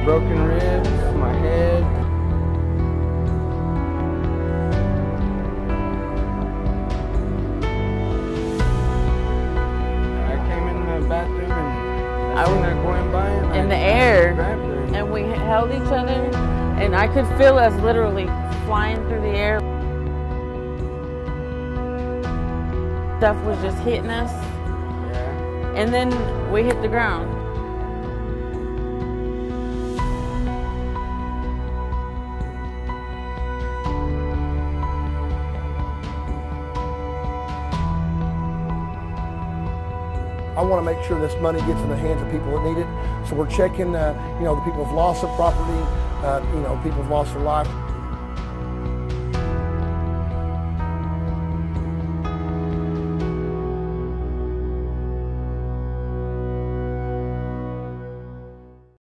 broken ribs, my head. I came in the bathroom and I seen her going by and in the air, grabbed her. and we held each other, and I could feel us literally flying through the air. Stuff was just hitting us, Yeah. and then we hit the ground. I want to make sure this money gets in the hands of people that need it. So we're checking, the people who've lost their property, people who've lost their life.